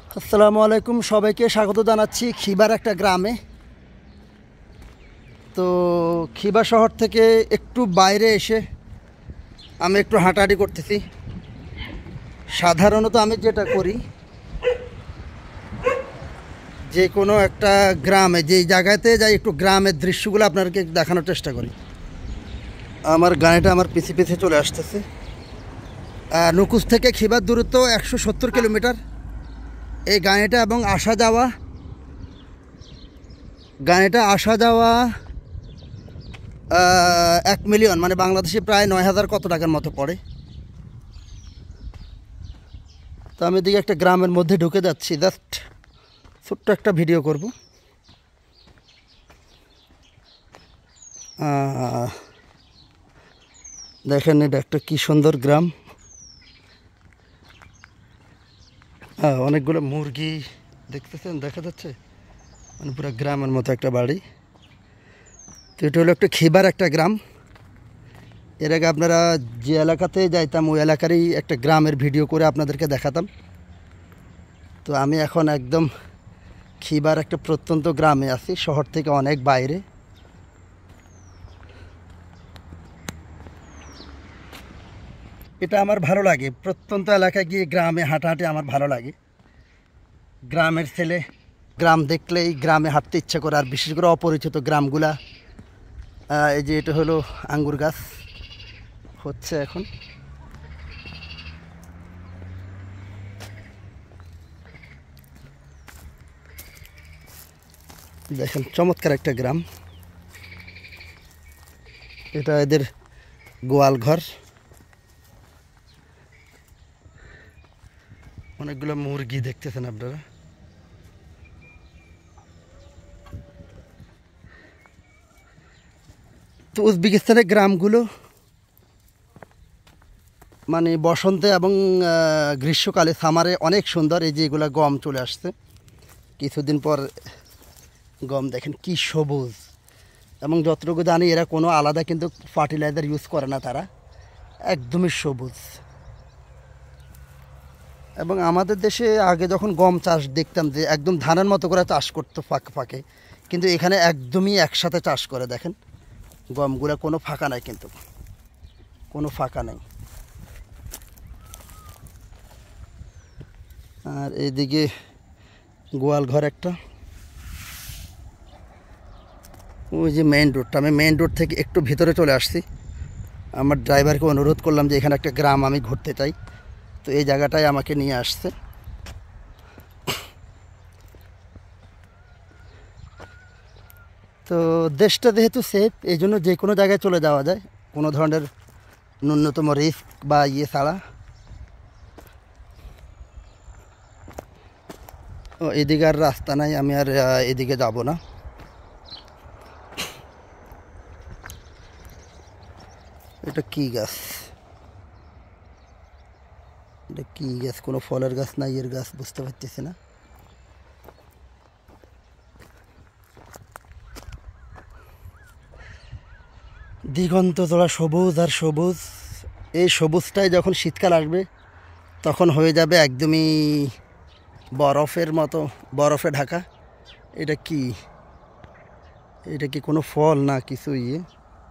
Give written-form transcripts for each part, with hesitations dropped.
আসসালামু আলাইকুম, সবাইকে স্বাগত জানাচ্ছি খিবার একটা গ্রামে। তো খিবা শহর থেকে একটু বাইরে এসে আমি একটু হাঁটাহাঁটি করতেছি। সাধারণত আমি যেটা করি, যে কোনো একটা গ্রামে যেই জায়গাতে যাই একটু গ্রামের দৃশ্যগুলো আপনাদেরকে দেখানোর চেষ্টা করি। আমার গাড়িটা আমার পিছে পিছে চলে আসতেছে। নুকুস থেকে খিবার দূরত্ব 170 কিলোমিটার। এই গাড়িটা এবং আসা যাওয়া 1 মিলিয়ন, মানে বাংলাদেশে প্রায় 9,000 কত টাকার মতো পড়ে। তো আমি এদিকে একটা গ্রামের মধ্যে ঢুকে যাচ্ছি, জাস্ট ছোট্ট একটা ভিডিও করব। দেখেন এটা একটা কি সুন্দর গ্রাম। অনেকগুলো মুরগি দেখতেছেন, দেখা যাচ্ছে, মানে পুরো গ্রামের মতো একটা বাড়ি। তো এটা হলো একটা খিবার একটা গ্রাম। এর আগে আপনারা যে এলাকাতে যাইতাম ওই এলাকারই একটা গ্রামের ভিডিও করে আপনাদেরকে দেখাতাম। তো আমি এখন একদম খিবার একটা প্রত্যন্ত গ্রামে আছি, শহর থেকে অনেক বাইরে। এটা আমার ভালো লাগে, প্রত্যন্ত এলাকায় গিয়ে গ্রামে হাঁটাহাঁটি আমার ভালো লাগে। গ্রামের ছেলে, গ্রাম দেখলেই গ্রামে হাঁটতে ইচ্ছা করে, আর বিশেষ করে অপরিচিত গ্রামগুলা। এই যে এটা হলো আঙ্গুর গাছ হচ্ছে এখন। দেখেন চমৎকার একটা গ্রাম। এটা এদের গোয়াল ঘর। অনেকগুলো মুরগি দেখতেছেন আপনারা। তো উজবেকিস্তানের গ্রামগুলো মানে বসন্তে এবং গ্রীষ্মকালে, সামারে অনেক সুন্দর। এই যে এগুলো গম চলে আসছে কিছুদিন পর। গম দেখেন কি সবুজ, এবং যতটুকু জানি এরা কোনো আলাদা কিন্তু ফার্টিলাইজার ইউজ করে না, তারা একদমই সবুজ। এবং আমাদের দেশে আগে যখন গম চাষ দেখতাম যে একদম ধানের মতো করে চাষ করতো ফাঁকে ফাঁকে, কিন্তু এখানে একদমই একসাথে চাষ করে। দেখেন গমগুলো কোনো ফাঁকা নাই, কিন্তু কোনো ফাঁকা নাই। আর এইদিকে গোয়াল ঘর একটা। ওই যে মেইন রোডটা, আমি মেইন রোড থেকে একটু ভিতরে চলে আসছি। আমার ড্রাইভারকে অনুরোধ করলাম যে এখানে একটা গ্রাম আমি ঘুরতে চাই, তো এই জায়গাটায় আমাকে নিয়ে আসছে। তো দেশটা যেহেতু সেফ, এই জন্য যে কোনো জায়গায় চলে যাওয়া যায়, কোনো ধরনের ন্যূনতম রিস্ক বা ছাড়া। ও এদিকে আর রাস্তা নাই, আমি আর এদিকে যাব না। এটা কি গাছ? এটা কি গাছ? কোনো ফলের গাছ না এর গাছ বুঝতে পারতেছি না। দিগন্ত জোড়া সবুজ আর সবুজ। এই সবুজটাই যখন শীতকাল আসবে তখন হয়ে যাবে একদমই বরফের মতো, বরফে ঢাকা। এটা কি? এটা কি কোনো ফল না কিছু ইয়ে?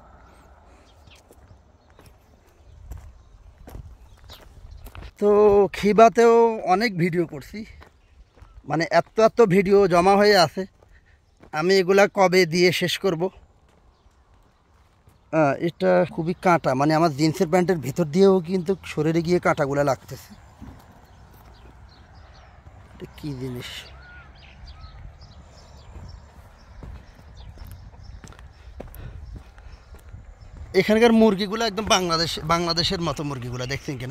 তো খিবাতেও অনেক ভিডিও করছি, মানে এত এত ভিডিও জমা হয়ে আছে, আমি এগুলা কবে দিয়ে শেষ করব। এটা খুবই কাঁটা, মানে আমার জিন্সের প্যান্টের ভিতর দিয়েও কিন্তু শরীরে গিয়ে কাঁটাগুলো লাগতেছে। এটা কী জিনিস? এখানকার মুরগিগুলো একদম বাংলাদেশের মতো মুরগিগুলো, দেখছেন কিনা?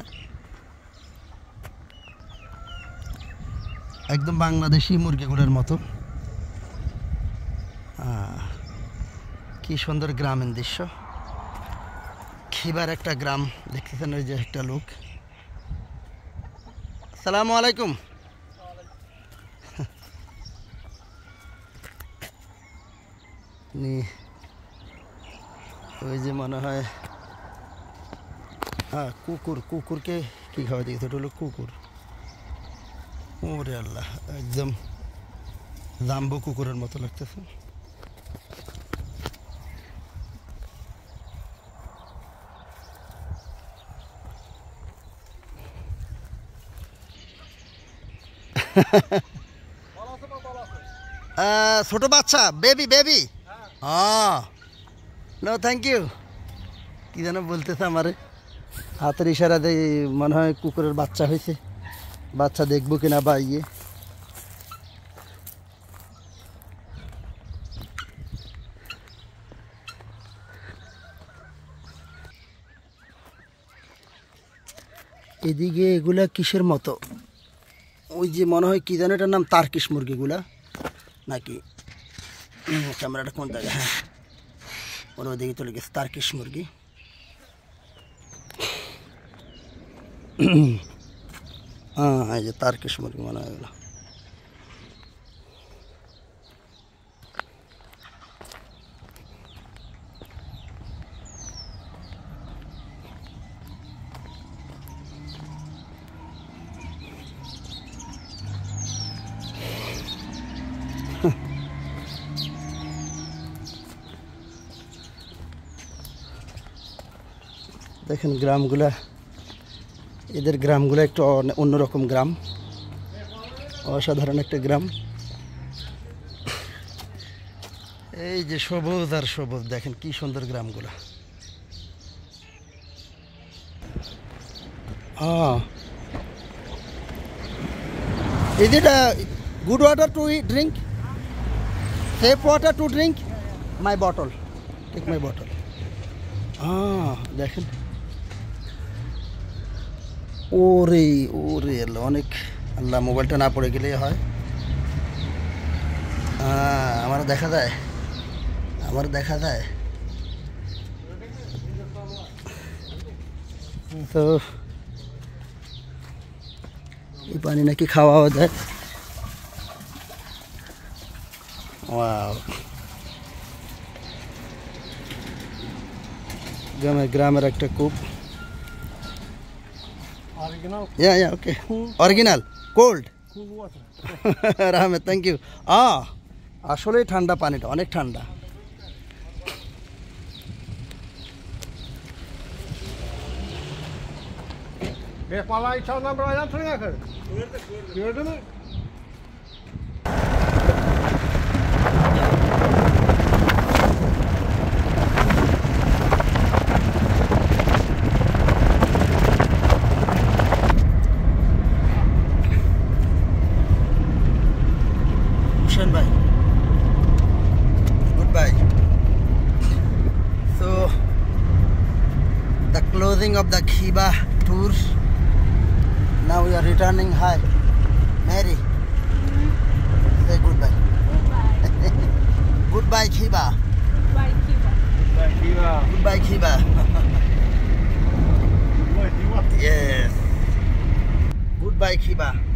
একদম বাংলাদেশি মুরগিগুলোর মতো। কি সুন্দর গ্রামীণ দৃশ্য। খিবার একটা গ্রাম দেখতেছেন, ওই যে একটা লোক। আসসালামু আলাইকুম। ওই যে মনে হয় কুকুরকে কি খাওয়া দিয়েছে, ওটা হলো কুকুর। ওরে আল্লাহ, একদম জাম্বো কুকুরের মতো লাগতেছে। ছোট বাচ্চা, বেবি বেবি। হ্যাঁ, নো থ্যাংক ইউ। কি যেন বলতেছে আমারে, হাতের ইশারাতে মনে হয় কুকুরের বাচ্চা হয়েছে, বাচ্চা দেখবো কিনা বা ইয়ে। এদিকে এগুলা কিসের মতো, ওই যে মনে হয় কি যেন এটার নাম তার্কিশ মুরগিগুলা নাকি, ক্যামেরাটা কোন জায়গায়, হ্যাঁ ওর ওদিকে চলে গেছে তার্কিশ মুরগি। হ্যাঁ, এই যে তার্কিশ মুরগি মনে হয় এগুলো। দেখেন গ্রামগুলা, এদের গ্রামগুলো একটু অন্যরকম গ্রাম, অসাধারণ একটা গ্রাম। এই যে সবুজ আর সবুজ, দেখেন কি সুন্দর গ্রামগুলো। Is it good water to drink? Safe water to drink? My bottle. Take my bottle. দেখেন, ওরে ওরে আল্লাহ, অনেক আল্লাহ, মোবাইলটা না পড়ে গেলেই হয়। আমার দেখা যায়, আমার দেখা যায়। তো এই পানি নাকি খাওয়াও যায়। ওয়াও, গ্রামের একটা কূপ। Yeah, okay. Original, cold. Rahmet, thank you. আসলে ঠান্ডা পানিটা, অনেক ঠান্ডা। Bye. Goodbye. So the closing of the Khiba tour. Now we are returning. Hi, Mary. Say goodbye. Goodbye. Goodbye Khiba. Goodbye, Kiba. Goodbye Khiba. Yes. Goodbye Khiba.